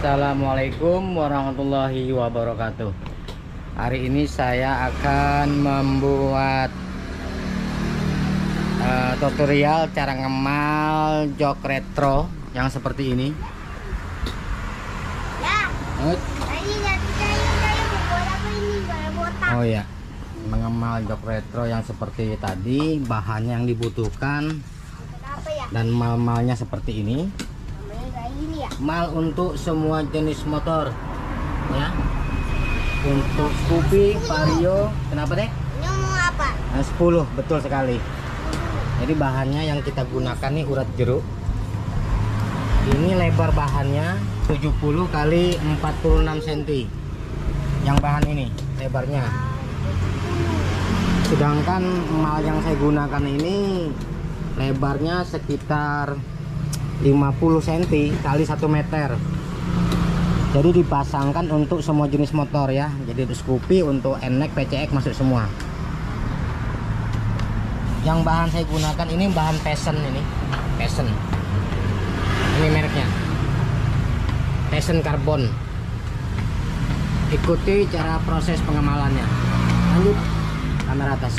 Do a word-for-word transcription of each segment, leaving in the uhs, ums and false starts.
Assalamualaikum warahmatullahi wabarakatuh. Hari ini saya akan membuat uh, tutorial cara ngemal jok retro yang seperti ini. Ya. Uh. Tadi nanti saya saya mau buat apa ini? Saya botak. Oh ya, mengemal jok retro yang seperti tadi. Bahannya yang dibutuhkan Apa ya? dan mal-malnya seperti ini. Namanya kayak gini ya. Mal untuk semua jenis motor, ya. Untuk Scoopy, Vario, kenapa deh? Ini mau apa? Nah, sepuluh, betul sekali. Jadi bahannya yang kita gunakan nih urat jeruk. Ini lebar bahannya tujuh puluh kali empat puluh enam sentimeter. Yang bahan ini lebarnya. Sedangkan mal yang saya gunakan ini lebarnya sekitar lima puluh sentimeter kali satu meter. Jadi dipasangkan untuk semua jenis motor ya. Jadi untuk Scoopy, untuk N M A X, P C X masuk semua. Yang bahan saya gunakan ini bahan Passion ini. Passion. Ini mereknya. Passion Carbon. Ikuti cara proses pengemalannya. Lanjut kamera atas.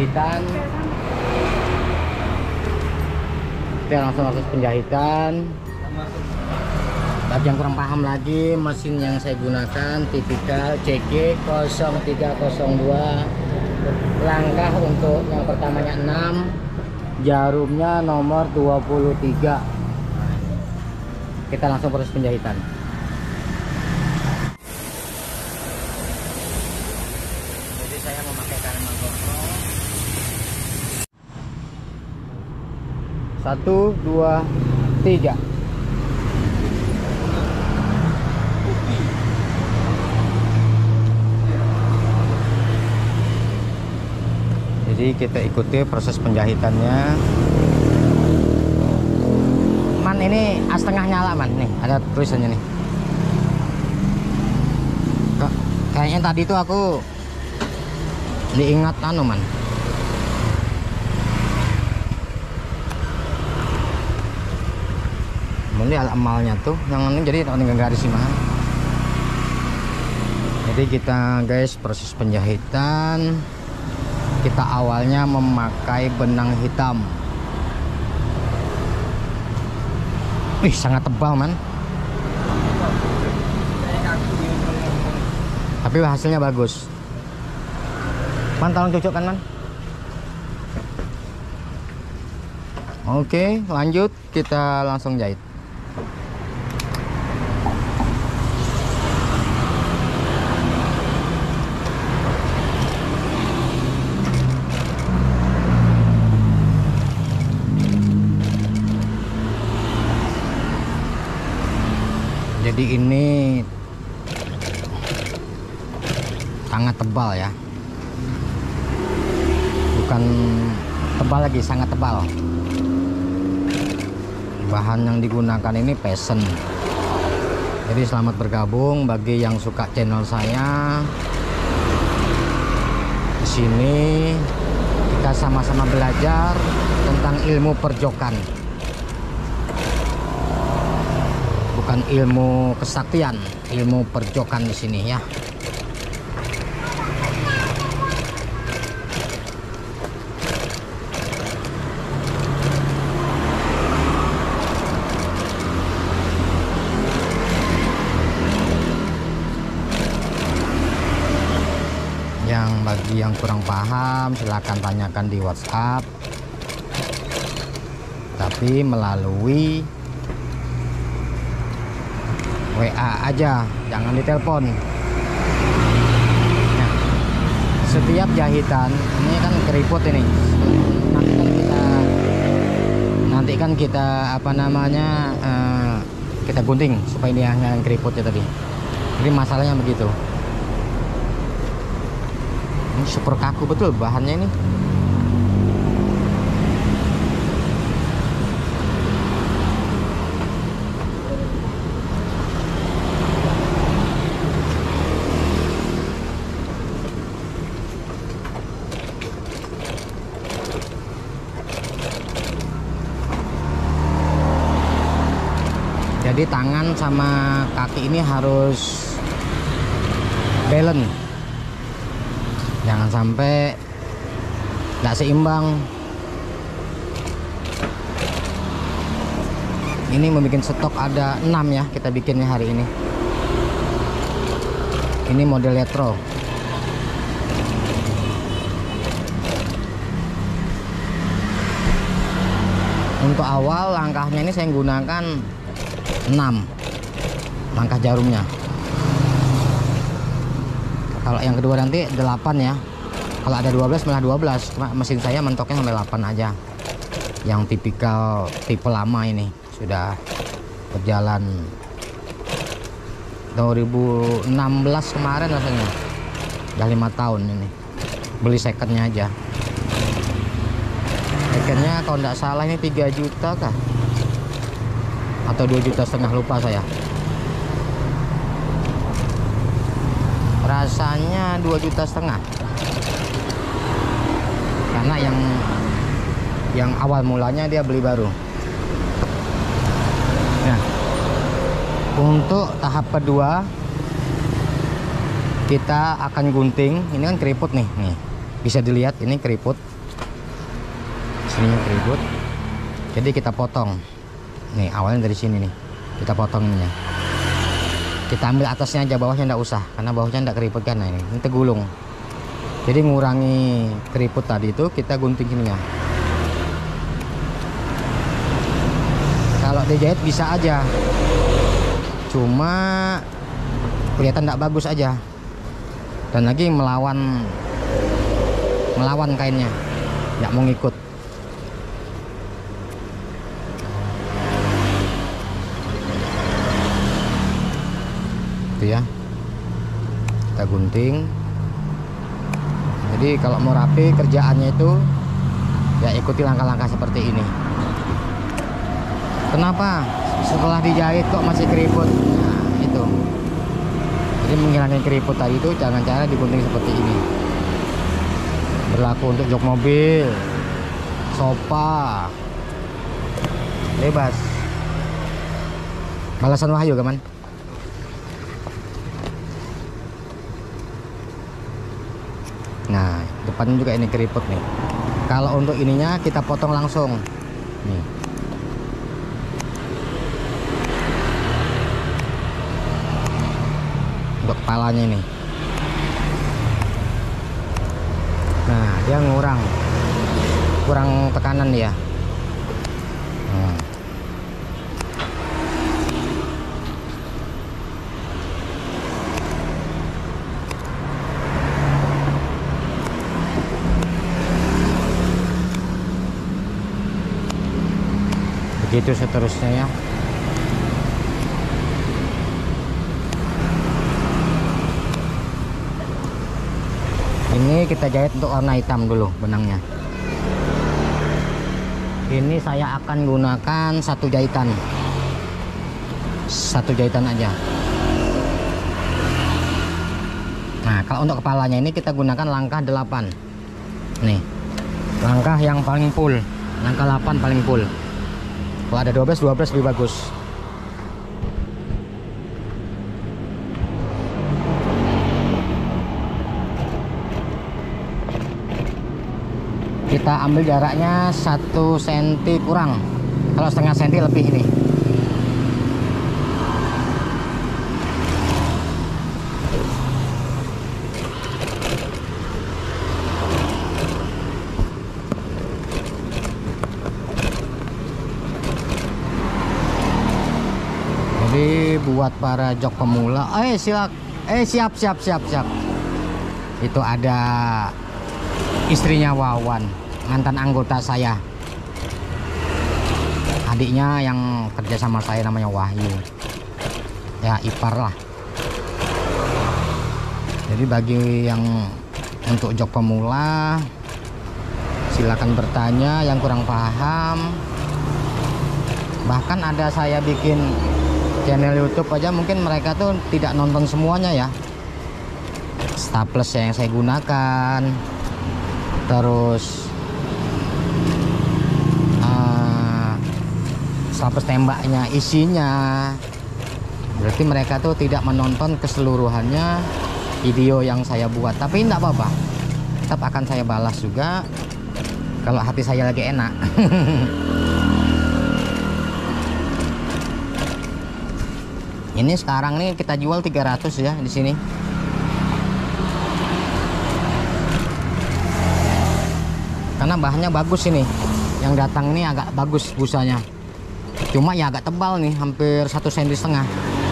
penjahitan. Kita langsung proses penjahitan. Bagi yang kurang paham lagi, mesin yang saya gunakan tipikal C G nol tiga nol dua. Langkah untuk yang pertamanya enam, jarumnya nomor dua puluh tiga. Kita langsung proses penjahitan. Jadi saya memakai karet kontrol. Satu, dua, tiga. Jadi kita ikuti proses penjahitannya. Man, ini setengah nyala man, nih ada tulisannya nih. Kayaknya tadi tuh aku diingat anu man. Ini amalnya tuh yang ini jadi tinggal garis sih mah. Jadi kita guys proses penjahitan. Kita awalnya memakai benang hitam. Wih, sangat tebal man. Tapi hasilnya bagus. Man, tolong cocokkan man. Oke, lanjut kita langsung jahit. Jadi ini sangat tebal ya, bukan tebal lagi, sangat tebal. Bahan yang digunakan ini pesen. Jadi selamat bergabung bagi yang suka channel saya. Di sini kita sama-sama belajar tentang ilmu perjokan. Bukan ilmu kesaktian, ilmu perjokan di sini ya. Yang bagi yang kurang paham silahkan tanyakan di WhatsApp, tapi melalui W A aja, jangan ditelepon. Nah, setiap jahitan ini kan keriput ini. Nanti kan kita, nanti kan kita apa namanya uh, kita gunting supaya dia nggak keriputnya tadi. Jadi masalahnya begitu. Ini super kaku betul bahannya ini. Jadi tangan sama kaki ini harus balance, jangan sampai nggak seimbang. Ini membuat stok ada enam ya, kita bikinnya hari ini. Ini model retro. Untuk awal langkahnya ini saya gunakan enam langkah jarumnya. Kalau yang kedua nanti delapan ya. Kalau ada dua belas malah dua belas. Cuma mesin saya mentoknya sampai delapan aja. Yang tipikal tipe lama ini sudah berjalan dua ribu enam belas kemarin rasanya. Udah lima tahun ini. Beli secondnya aja. Secondnya kalau nggak salah ini tiga juta kah? Atau dua juta setengah, lupa saya. Rasanya dua juta setengah. Karena yang yang awal mulanya dia beli baru. Nah, untuk tahap kedua kita akan gunting. Ini kan keriput nih, nih bisa dilihat ini keriput. sininya keriput. Jadi kita potong nih, awalnya dari sini nih kita potong ininya. Kita ambil atasnya aja, bawahnya enggak usah karena bawahnya enggak keriput kan. Nah, ini ini tegulung, jadi ngurangi keriput tadi itu kita gunting sininya. Kalau dijahit bisa aja, cuma kelihatan enggak bagus aja, dan lagi melawan melawan kainnya, nggak mau ngikut. Itu ya, kita gunting. Jadi kalau mau rapi kerjaannya itu ya ikuti langkah-langkah seperti ini. Kenapa setelah dijahit kok masih keriput? Nah, itu. Jadi menghilangkan keriput tadi itu jangan cara digunting seperti ini. Berlaku untuk jok mobil, sofa, bebas. Balasan Wahyu kaman. Nah, depannya juga ini keriput nih. Kalau untuk ininya kita potong langsung nih. Untuk kepalanya ini. Nah, dia ngurang kurang tekanan dia. Hmm. Begitu seterusnya ya. Ini kita jahit untuk warna hitam dulu benangnya. Ini saya akan gunakan satu jahitan, satu jahitan aja. Nah, kalau untuk kepalanya ini kita gunakan langkah delapan. Nih, langkah yang paling full, langkah delapan paling full. Kalau ada dua belas, dua belas lebih bagus. Kita ambil jaraknya satu senti kurang, kalau setengah senti lebih ini. Jadi buat para jok pemula, eh siap, eh siap siap siap siap. Itu ada istrinya Wawan, mantan anggota saya, adiknya yang kerja sama saya namanya Wahyu, ya ipar lah. Jadi bagi yang untuk jok pemula silakan bertanya yang kurang paham. Bahkan ada saya bikin channel YouTube aja, mungkin mereka tuh tidak nonton semuanya ya. Staples yang saya gunakan, terus uh, staples tembaknya, isinya, berarti mereka tuh tidak menonton keseluruhannya video yang saya buat. Tapi enggak apa-apa, tetap akan saya balas juga kalau hati saya lagi enak. Ini sekarang nih kita jual tiga ratus ya di sini. Karena bahannya bagus ini. Yang datang ini agak bagus busanya. Cuma ya agak tebal nih, hampir satu senti setengah.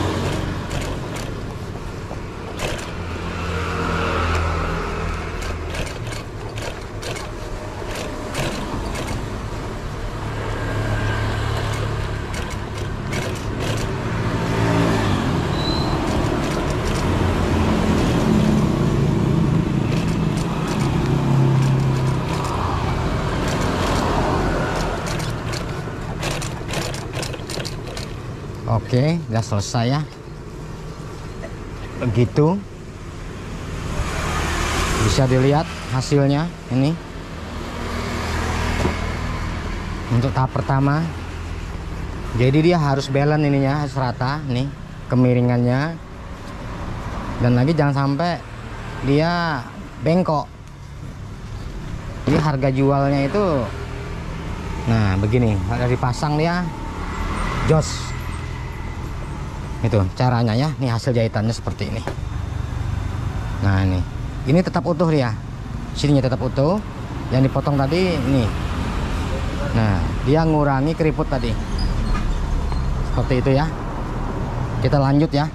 Oke, udah selesai ya. Begitu. Bisa dilihat hasilnya ini. Untuk tahap pertama. Jadi dia harus balance ininya, harus rata nih kemiringannya. Dan lagi jangan sampai dia bengkok. Jadi harga jualnya itu Nah begini, ada dipasang dia jos. Itu caranya ya. Nih hasil jahitannya seperti ini. Nah ini, ini tetap utuh dia. Sininya tetap utuh. Yang dipotong tadi ini. Nah dia ngurangi keriput tadi. Seperti itu ya. Kita lanjut ya.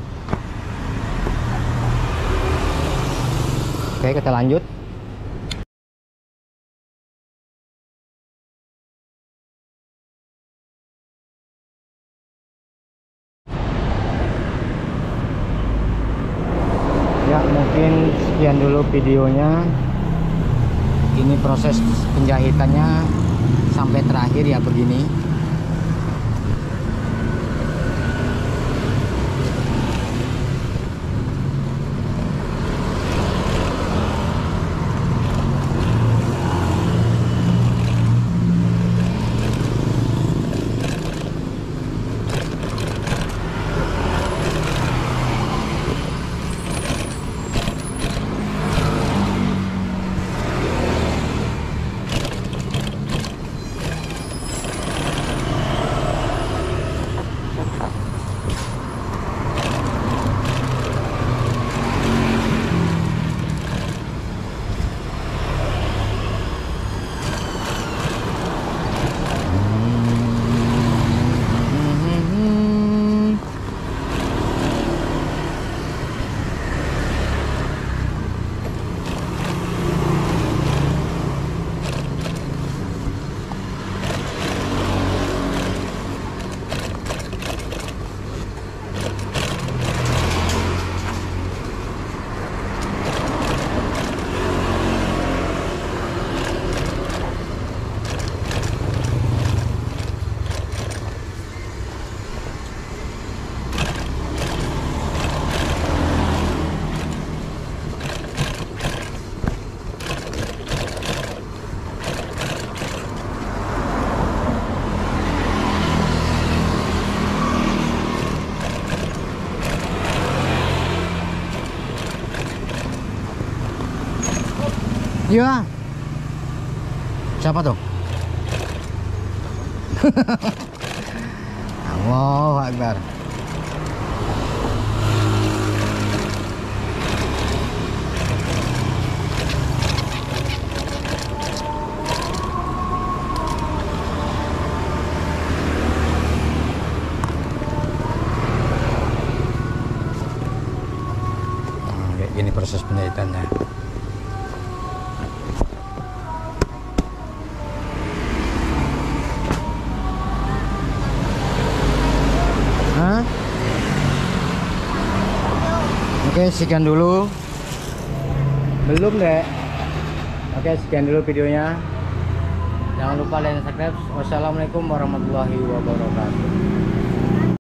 Oke, kita lanjut. Ya mungkin sekian dulu videonya. Ini proses penjahitannya sampai terakhir ya begini. Iya. Siapa tuh? Allahu Akbar. Nah, kayak gini proses penjahitannya. Oke, sekian dulu. Belum deh. Oke, sekian dulu videonya. Jangan lupa like dan subscribe. Wassalamualaikum warahmatullahi wabarakatuh.